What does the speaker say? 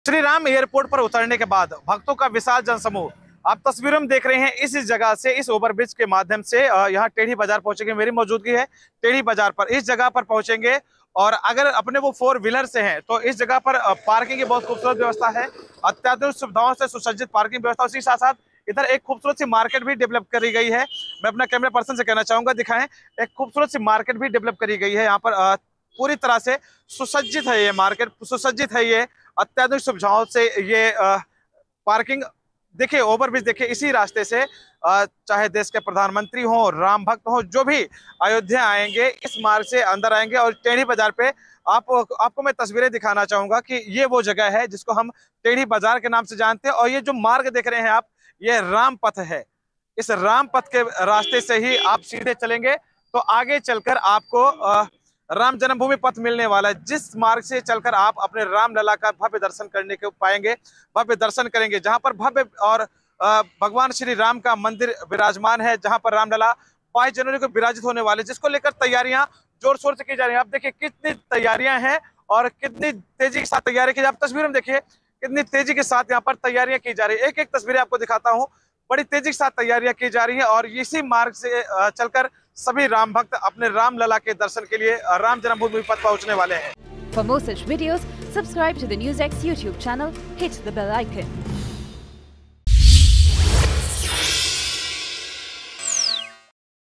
Shri Ram airport पर उतरने के बाद भक्तों का विशाल जनसमूह आप तस्वीरों में देख रहे हैं। इस जगह से, इस ओवरब्रिज के माध्यम से यहाँ टेढ़ी बाजार पहुंचेंगे। मेरी मौजूदगी है टेढ़ी बाजार पर, इस जगह पर पहुंचेंगे। और अगर अपने वो 4 व्हीलर से हैं तो इस जगह पर पार्किंग की बहुत खूबसूरत व्यवस्था है। अत्याधुनिक सुविधाओं से सुसज्जित पार्किंग व्यवस्था, उसी साथ साथ इधर एक खूबसूरत सी मार्केट भी डेवलप करी गई है। मैं अपना कैमरा पर्सन से कहना चाहूंगा, दिखाएं। एक खूबसूरत सी मार्केट भी डेवलप करी गई है यहाँ पर। पूरी तरह से सुसज्जित है ये मार्केट, सुसज्जित है ये अत्याधुनिक सुविधाओं से। ये पार्किंग देखिए, ओवरब्रिज देखिए, इसी रास्ते से चाहे देश के प्रधानमंत्री हो, राम भक्त हो, जो भी अयोध्या आएंगे इस मार्ग से अंदर आएंगे। और टेढ़ी बाजार पे आपको मैं तस्वीरें दिखाना चाहूंगा कि ये वो जगह है जिसको हम टेढ़ी बाजार के नाम से जानते हैं। और ये जो मार्ग देख रहे हैं आप, ये राम पथ है। इस राम पथ के रास्ते से ही आप सीधे चलेंगे तो आगे चलकर आपको राम जन्मभूमि पथ मिलने वाला है। जिस मार्ग से चलकर आप अपने रामलला का भव्य दर्शन करने को पाएंगे, भव्य दर्शन करेंगे, जहां पर भव्य और भगवान श्री राम का मंदिर विराजमान है, जहां पर रामलला 22 जनवरी को विराजित होने वाले, जिसको लेकर तैयारियां जोर शोर से की जा रही हैं। आप देखिए कितनी तैयारियां हैं और कितनी तेजी के साथ तैयारी की। आप तस्वीर में देखिए कितनी तेजी के साथ यहाँ पर तैयारियां की जा रही है। एक एक तस्वीरें आपको दिखाता हूँ। बड़ी तेजी के साथ तैयारियां की जा रही है और इसी मार्ग से चलकर सभी राम भक्त अपने रामलला के दर्शन के लिए राम जन्मभूमि पर पहुंचने वाले हैं। For more such videos, subscribe to the NewsX YouTube channel, hit the bell icon.